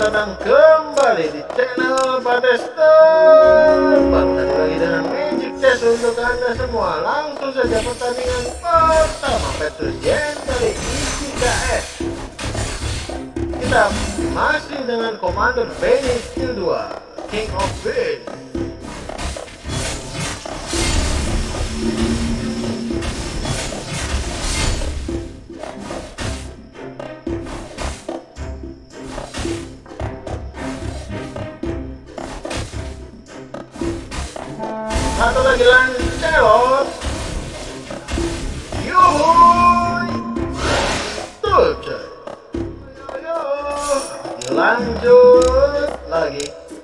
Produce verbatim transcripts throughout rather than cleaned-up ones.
datang kembali di channel Bethesda. Baru lagi dengan Magic Chess untuk anda semua. Langsung saja pertandingan pertama Petrus Yen dari Ichiga S. Kita masih dengan Commander Benny skill dua, King of Beans. Satu lagi Lancelot. Yuhuy. Tuh coy. Ayo, dilanjut lagi.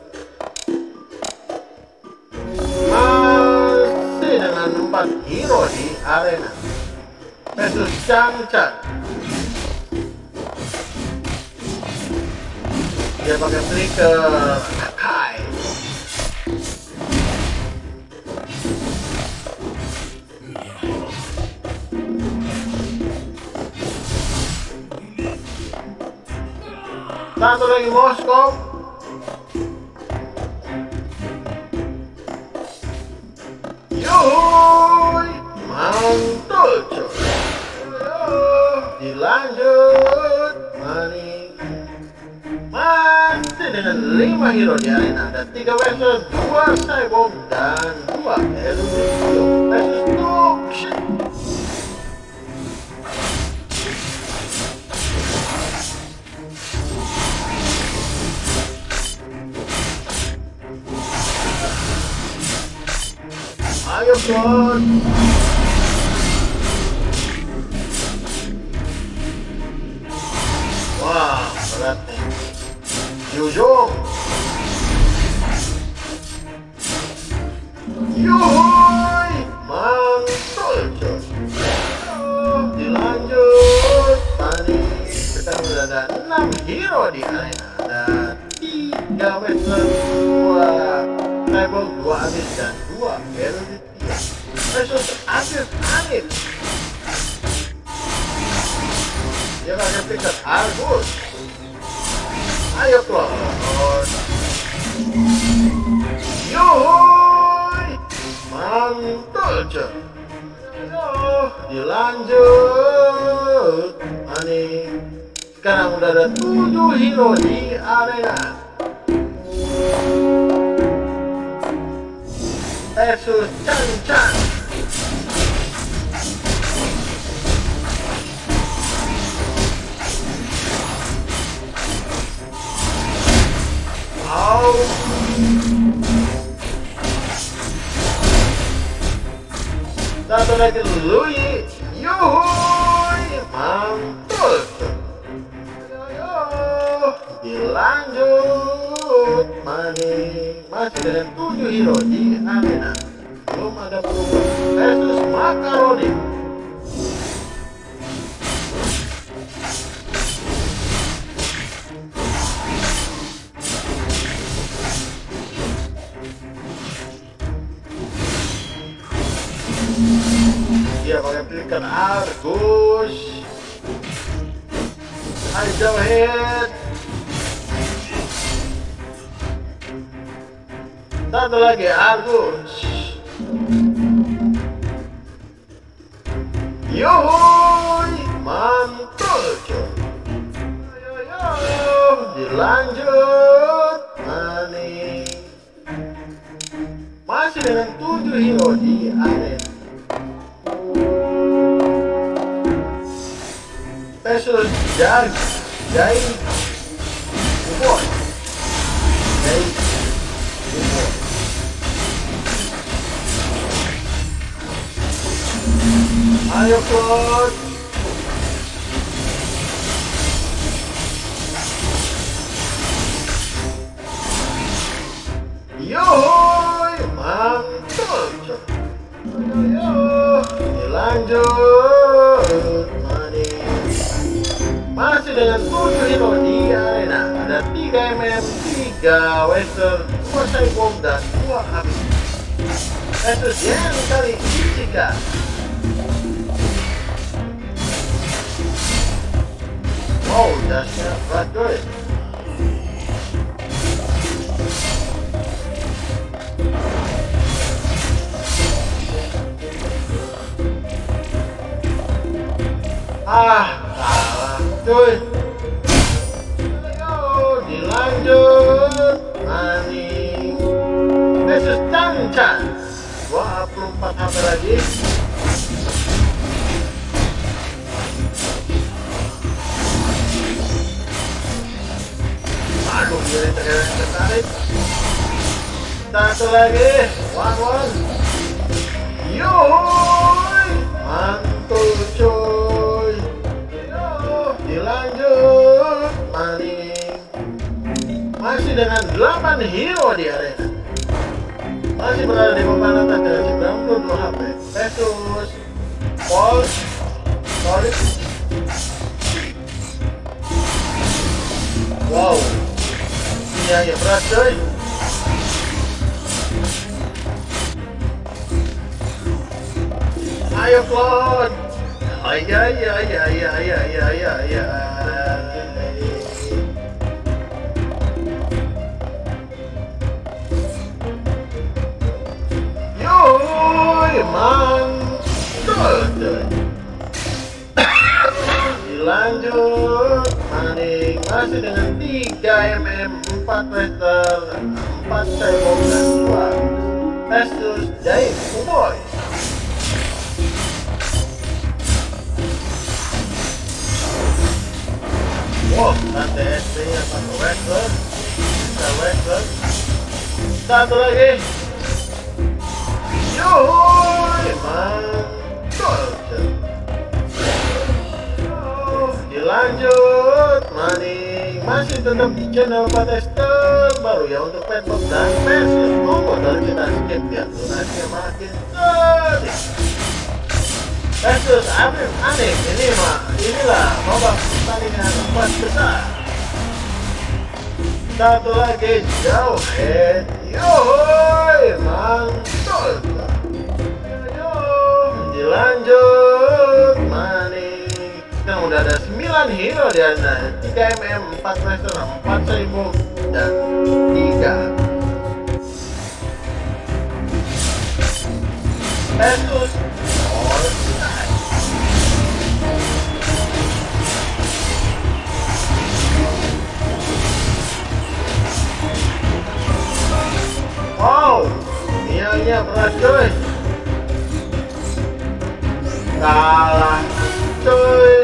Masih dengan empat hero di arena versus Chang-Chan. Dia pakai flicker Akai. Satu lagi Moskow. Yuhuy, mantul coy. Dilanjut mari. Masih dengan lima hero di arena. Ada tiga versus dua cyborg dan dua Elusium versus Tuxin. Ayo bro. Wah, berat nih. Yujong. Yuhuy, mantul coy. Oh, dilanjut. Tadi kita sudah ada enam hero di arena. Ada tiga western, dua cyborg, dua abyss dan dua Elusium versus Abyss Anit. Dia pakai pikat Argus. Ayo keluar. Yuhuy, mantul coy. Ayo, dilanjut. Ani, sekarang udah ada tujuh hero di arena versus Chan-Chan. Oh. Satu lagi Lui. Yuhuy, mantul. Ayo, dilanjut. Mani, masih dengan tujuh hero di arena. Belum ada perubahan versus Makaroni. Dia pakai pilihan Argus. Ayo head. Satu lagi Argus. Yuhuy, mantul coy. Ayo, ayo, dilanjut. Mani. Masih dengan tujuh hero di arena versus Jai Jai Ubon. Jai Ubon. Ayo coach. Yuhuy, mantul coy. Ayo, ayo, dilanjut. Mani. Masih dengan tujuh hero di arena. Ada tiga M M, tiga western, dua cyborg dan dua abyss versus Yen kali Ichiga. Wow, dahsyat banget coy. Ah, kalah cuy. Ayo dilanjut. Maning versus Chan-Chan. dua puluh empat H P lagi. Aduh, jadi tertarik. Satu lagi, one one. Yoi, mantul coy. Yo, dilanjut. Maning masih dengan delapan hero di arena. Masih berada di papan atas dengan sembilan puluh dua H P. Versus Paul Solid. Wow, iya ya berat coy. Ayo Klon. Oh iya iya iya iya iya iya iya iya. Yoi, mantul coy. Dilanjut. Maning masih dengan tiga mm, empat meter, empat cebong dan dua versus Dave Boy. Wow, nanti S P nya satu wrestler, bisa wrestler. Satu lagi. Yoi, mantul coy. Dilanjut. Maning masih tetap di channel Patester baru ya untuk petbox dan versus komputer. Kita skip biar durasinya makin sedih. Versus Afif Anik. Ini mah inilah babak pertandingan empat besar. Satu lagi jauh head. Yoi, mantul. Yo, dilanjut. Maning kan udah ada sembilan hero di sana, tiga mm, empat meter, empat seribu dan tiga versus All-Star. Wow, niangnya berat coy. Kalah coy.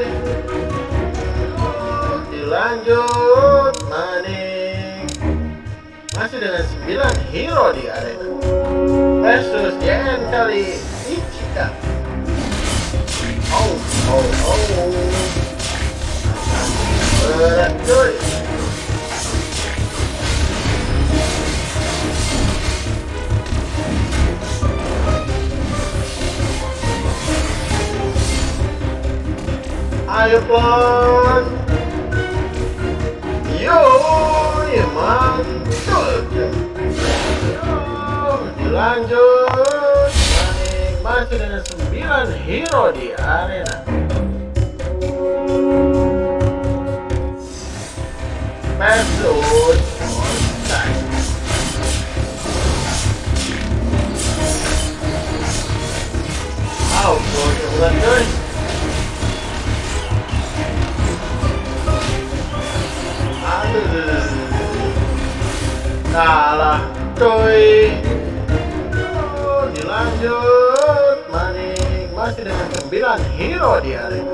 Dilanjut. Maning masih dengan sembilan hero di arena versus Jen kali Ichika. Oh oh oh, berat coy. Ayo Klon. Yoi, mantul. Yo, dilanjut. Maning masih dengan sembilan hero di arena versus All-Star. Wow, bosnya bukan coy. Kalah coy. Oh, dilanjut. Maning masih dengan sembilan hero di arena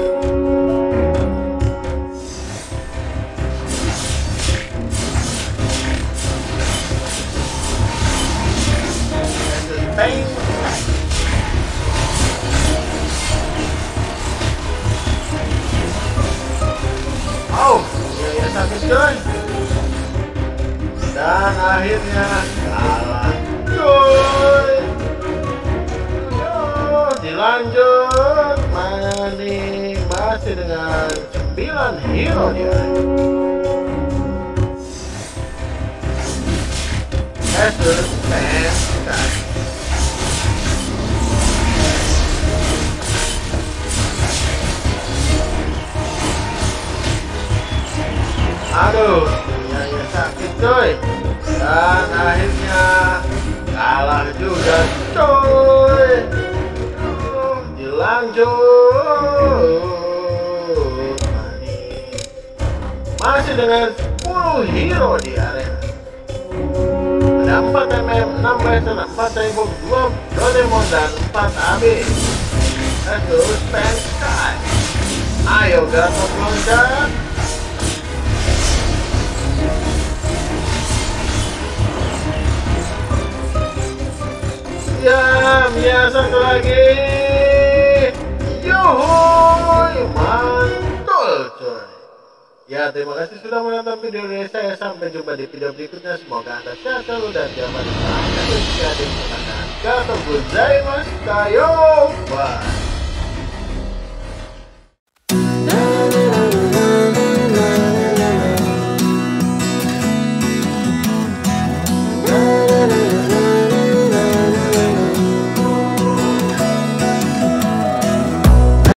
Pain. Oh, iya ya sakit coy. Dan akhirnya kalah coy. Yo, dilanjut. Maning masih dengan sembilan hero di arena versus Pentagon. Aduh, ya sakit coy. Dan akhirnya kalah juga coy. Dilanjut. hero di arena. Ada empat M M, enam Blaster, empat Rainbow, dua Doraemon, dan empat A B. Satu Span Sky. Ayo Gatot loncat. Ya, Mia satu lagi. Yuhuy, mantul coy. Ya, terima kasih sudah menonton video dari saya. Sampai jumpa di video berikutnya. Semoga Anda sehat selalu dan jangan lupa untuk berlangganan. Gatot gozaimasu. Bye.